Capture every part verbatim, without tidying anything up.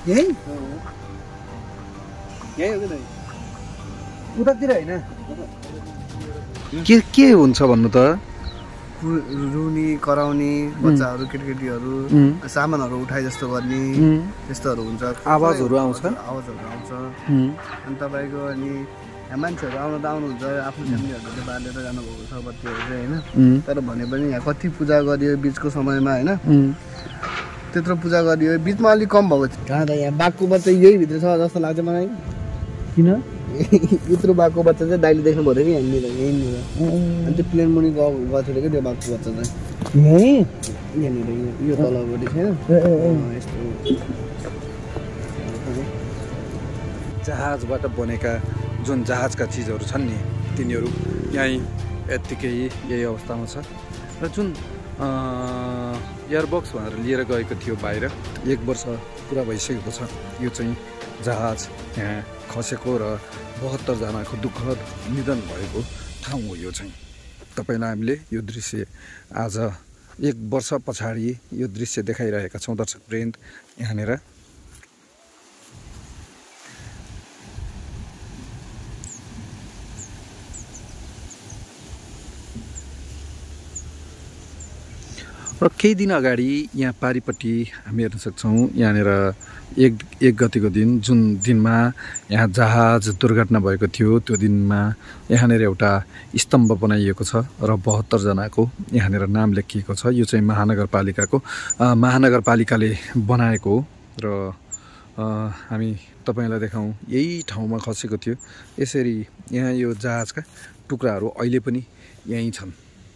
यही यही हो कि दाइ उतातिर हैन के के हुन्छ भन्नु त रुनी कराउने बच्चाहरू केटीकेटीहरू सामानहरू उठाए जस्तो गर्ने त्यस्तोहरू हुन्छ आवाजहरू आउँछ आवाजहरू आउँछ अनि तपाईँको अनि मान्छेहरू आउनु त आउनुहुन्छ आफ्नो फ्यामिलीहरूले बालेर जानुभएको छ बत्तीहरू चाहिँ होइन तर भने पनि यहाँ कति पूजा गरियो बिचको समयमा होइन त्यत्रो पूजा गरियो बिचमा अलिक कम भएको थियो कहाँ त यहाँ बाघको बच्चा यही भित्र छ जस्तो लाग्छ मलाई किन यत्रो बाघको बच्चा चाहिँ दाइले देख्नुभयो कि यहाँनिर यहीँनिर अनि त्यो प्लेन मुनि गएको थियो कि त्यो बाघको बच्चा चाहिँ यहीँ यहाँनिर यो तलपट्टि छैन यस्तो जहाजबाट बनेका जुन जहाजका चिजहरू छन् नि तिनीहरू यहीँ यत्तिकै यही अवस्थामा छ र जुन एयरबक्स भनेर लिएर गएको थियो बाहिर एक वर्ष पुरा भइसकेको छ यो चाहिँ जहाज यहाँ खसेको र बहत्तरजनाको दुःखद निधन भएको ठाउँ हो यो चाहिँ तपाईँलाई हामीले यो दृश्य आज एक वर्ष पछाडि यो दृश्य देखाइरहेका छौँ दर्शकवृन्द यहाँनिर र केही दिन अगाडि यहाँ पारिपट्टि हामी हेर्न सक्छौँ यहाँनिर एक एक गतिको दिन जुन दिनमा यहाँ जहाज दुर्घटना भएको थियो त्यो दिनमा यहाँनिर एउटा स्तम्भ बनाइएको छ र बहत्तरजनाको यहाँनिर नाम लेखिएको छ यो चाहिँ महानगरपालिकाको महानगरपालिकाले बनाएको र हामी तपाईँलाई देखाउँ यही ठाउँमा खसेको थियो यसरी यहाँ यो जहाजका टुक्राहरू अहिले पनि यहीँ छन्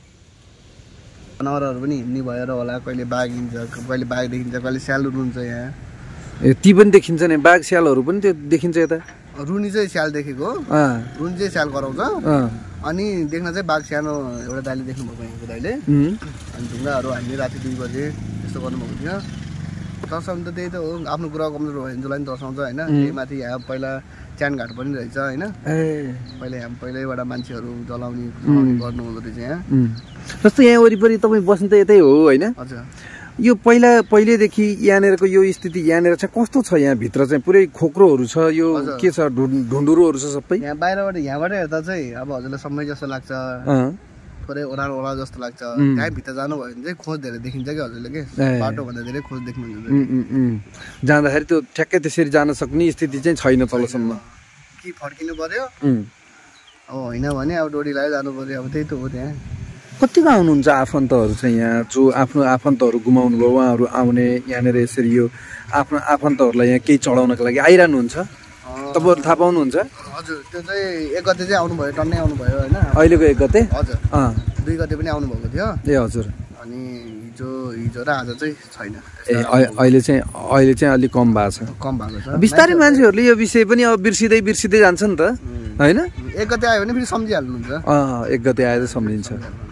जनावरहरू पनि हिँड्ने भएर होला कहिले बाघ हिँड्छ कहिले बाघ देखिन्छ कहिले स्याल रुन्छ यहाँ ए ती पनि देखिन्छ नि बाघ स्यालहरू पनि त्यो देखिन्छ यता रुनी चाहिँ स्याल देखेको रुनी चाहिँ स्याल कराउँछ अनि देख्न चाहिँ बाघ सानो एउटा दाइले देख्नुभएको यहाँको दाइले अनि ढुङ्गाहरू हामीले राति दुई बजे यस्तो गर्नुभएको थियो तर्साउनु त त्यही त हो आफ्नो कुरा कमजोर भयो भने जसलाई पनि तर्साउँछ होइन त्यही माथि यहाँ पहिला च्यानघाट पनि रहेछ होइन पहिला यहाँ पहिल्यैबाट मान्छेहरू जलाउने गर्नु हुँदो रहेछ यहाँ जस्तो यहाँ वरिपरि तपाईँ बस्नु त यतै हो होइन हजुर यो पहिला पहिलेदेखि यहाँनिरको यो स्थिति यहाँनिर चाहिँ कस्तो छ यहाँभित्र चाहिँ पुरै खोक्रोहरू छ यो के छ ढुन्डुरोहरू छ सबै यहाँ बाहिरबाट यहाँबाट हेर्दा चाहिँ अब हजुरलाई समय जस्तो लाग्छ थोरै ओह्रालो ओह्रालो जस्तो लाग्छ त्यहाँ भित्र जानुभयो भने चाहिँ खोज धेरै देखिन्छ कि हजुरले के बाटोभन्दा धेरै खोज देख्नुहुन्छ जाँदाखेरि त्यो ठ्याक्कै त्यसरी जान सक्ने स्थिति चाहिँ छैन तलसम्म कि फर्किनु पर्यो अब होइन भने अब डोरी लगाएर जानु पर्यो अब त्यही त हो त्यहाँ कतिको आउनुहुन्छ आफन्तहरू चाहिँ यहाँ जो आफ्नो आफन्तहरू गुमाउनु भयो उहाँहरू आउने यहाँनिर यसरी यो आफ्नो आफन्तहरूलाई यहाँ केही चढाउनको लागि आइरहनुहुन्छ तपाईँहरू थाहा पाउनुहुन्छ हजुर त्यो चाहिँ एक गते चाहिँ आउनुभयो टन्नै आउनुभयो होइन अहिलेको एक गते हजुर दुई गते पनि आउनुभएको थियो ए हजुर अनि हिजो हिजो र आज चाहिँ छैन ए अहिले चाहिँ अहिले चाहिँ अलिक कम भएको छ कम भएको छ बिस्तारै मान्छेहरूले यो विषय पनि अब बिर्सिँदै बिर्सिँदै जान्छ नि त होइन एक गते आयो भने फेरि सम्झिहाल्नुहुन्छ अँ एक गते आएर सम्झिन्छ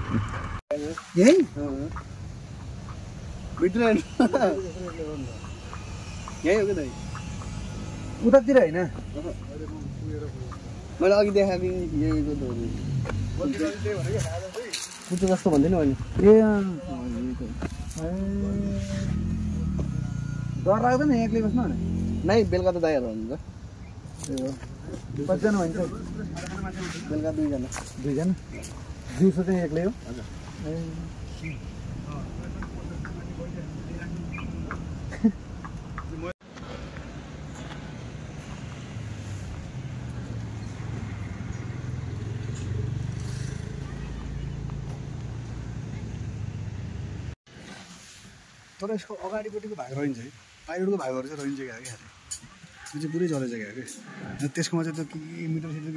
यही भित्र यही हो कि दाइ उतातिर हैन मैले अघि देखाएको यही कुचो जस्तो भन्दैन भने ए डर लाग्दैन एक्लै बस्नु नै बेलुका त दाइहरू हुन्छ कतिजना भन्छ बेलुका दुईजना दुईजना दिउँसो चाहिँ एक्लै हो हजुर तर यसको अगाडिपट्टिको भाग रहन्छ है बाहिरको भागहरू चाहिँ रहन्छ क्या क्या त्यो चाहिँ पुरै जले जग्गा क्या त्यसकोमा चाहिँ त्यो के मिटर सिटर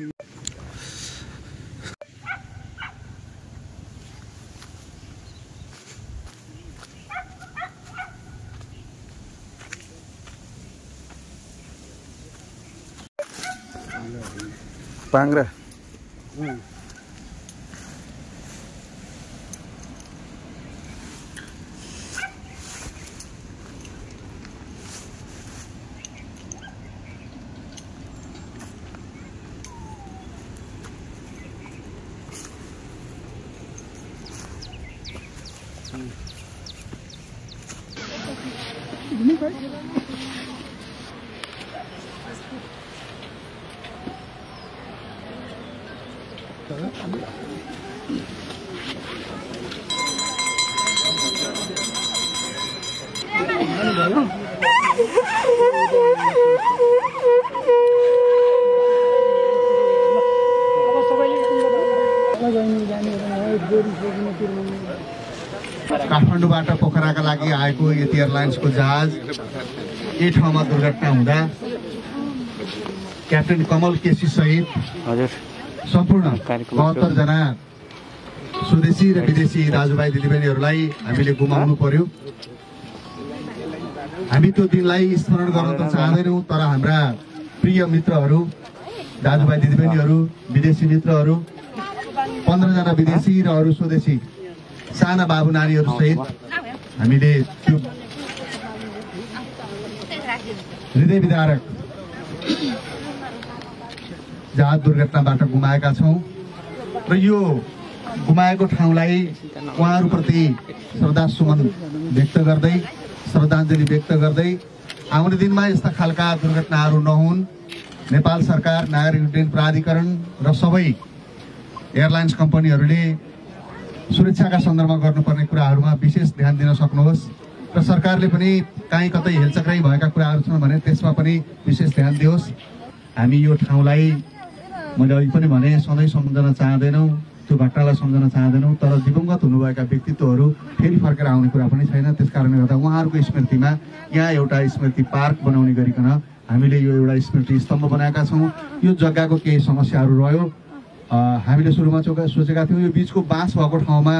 पाङ्ग्रा काठमाडौँबाट पोखराका लागि आएको यति एयरलाइन्सको जहाज यही ठाउँमा दुर्घटना हुँदा क्याप्टेन कमल केसी सहित सम्पूर्ण बहत्तर जना स्वदेशी र विदेशी दाजुभाइ दिदीबहिनीहरूलाई हामीले गुमाउनु पर्यो। हामी त्यो दिनलाई स्मरण गर्न त चाहँदैनौँ, तर हाम्रा प्रिय मित्रहरू, दाजुभाइ दिदीबहिनीहरू, विदेशी मित्रहरू, पन्ध्र जना विदेशी र अरू स्वदेशी साना बाबु नानीहरू सहित हामीले त्यो हृदय विदारक जहाज दुर्घटनाबाट गुमाएका छौँ र यो गुमाएको ठाउँलाई उहाँहरूप्रति श्रद्धासुमन व्यक्त गर्दै श्रद्धाञ्जली व्यक्त गर्दै आउने दिनमा यस्ता खालका दुर्घटनाहरू नहुन्, नेपाल सरकार, नागरिक उड्डयन प्राधिकरण र सबै एयरलाइन्स कम्पनीहरूले सुरक्षाका सन्दर्भमा गर्नुपर्ने कुराहरूमा विशेष ध्यान दिन सक्नुहोस् र सरकारले पनि काहीँ कतै हेलचक्राइ भएका कुराहरू छन् भने त्यसमा पनि विशेष ध्यान दियोस्। हामी यो ठाउँलाई मैले अघि पनि भने सधैँ सम्झन चाहँदैनौँ, त्यो घटनालाई सम्झन चाहँदैनौँ, तर दिवंगत हुनुभएका व्यक्तित्वहरू फेरि फर्केर आउने कुरा पनि छैन। त्यस कारणले गर्दा उहाँहरूको स्मृतिमा यहाँ एउटा स्मृति पार्क बनाउने गरिकन हामीले यो एउटा स्मृति स्तम्भ बनाएका छौँ। यो जग्गाको केही समस्याहरू रह्यो, हामीले सुरुमा चौका सोचेका थियौँ यो बिचको बाँस भएको ठाउँमा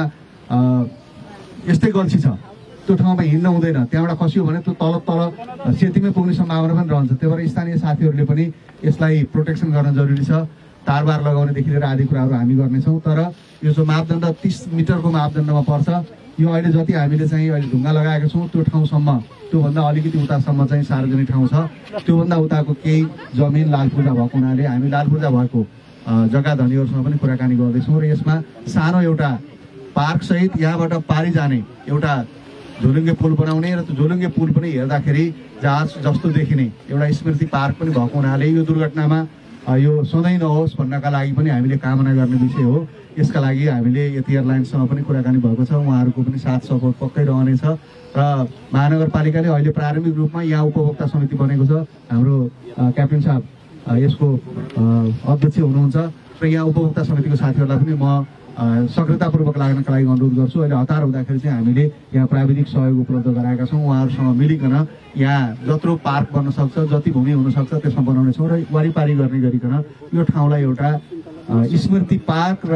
यस्तै गल्छी छ, त्यो ठाउँमा हिँड्न हुँदैन, त्यहाँबाट खसियो भने त्यो तल तल सेतीमै पुग्ने सम्भावना पनि रहन्छ। त्यही भएर स्थानीय साथीहरूले पनि यसलाई प्रोटेक्सन गर्न जरुरी छ। तारबार लगाउनेदेखि लिएर आदि कुराहरू हामी गर्नेछौँ, तर यो जो मापदण्ड तिस मिटरको मापदण्डमा पर्छ, यो अहिले जति हामीले चाहिँ अहिले ढुङ्गा लगाएका छौँ त्यो ठाउँसम्म, त्योभन्दा अलिकति उतासम्म चाहिँ सार्वजनिक ठाउँ छ, त्योभन्दा उताको केही जमिन लाल पूर्जा भएको हुनाले हामी लाल पूर्जा भएको जग्गा धनीहरूसँग पनि कुराकानी गर्दैछौँ र यसमा सानो एउटा पार्कसहित यहाँबाट पारी जाने एउटा झोलुङ्गे पुल बनाउने र त्यो झोलुङ्गे पुल पनि हेर्दाखेरि जहाज जस्तो देखिने एउटा स्मृति पार्क पनि भएको हुनाले यो दुर्घटनामा यो सधैँ नहोस् भन्नका लागि पनि हामीले कामना गर्ने विषय हो। यसका लागि हामीले यति एयरलाइन्ससँग पनि कुराकानी भएको छ, उहाँहरूको पनि साथ सपोर्ट पक्कै रहनेछ र महानगरपालिकाले अहिले प्रारम्भिक रूपमा यहाँ उपभोक्ता समिति बनेको छ। हाम्रो क्याप्टेन साहब यसको अध्यक्ष हुनुहुन्छ र यहाँ उपभोक्ता समितिको साथीहरूलाई पनि म सक्रियतापूर्वक लाग्नका लागि अनुरोध गर्छु। अहिले हतार हुँदाखेरि चाहिँ हामीले यहाँ प्राविधिक सहयोग उपलब्ध गराएका छौँ, उहाँहरूसँग मिलिकन यहाँ जत्रो पार्क बन्न सक्छ, जति भूमि हुनसक्छ त्यसमा बनाउनेछौँ र वारिपारी गर्ने गरिकन यो ठाउँलाई एउटा स्मृति पार्क र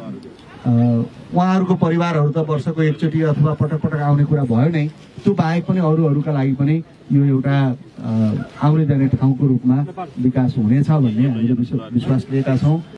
उहाँहरूको परिवारहरू त वर्षको एकचोटि अथवा पटक पटक आउने कुरा भयो नै, त्यो बाहेक पनि अरूहरूका लागि पनि यो एउटा आउने जाने ठाउँको रूपमा विकास हुनेछ भन्ने हामीले विश्वास लिएका छौँ।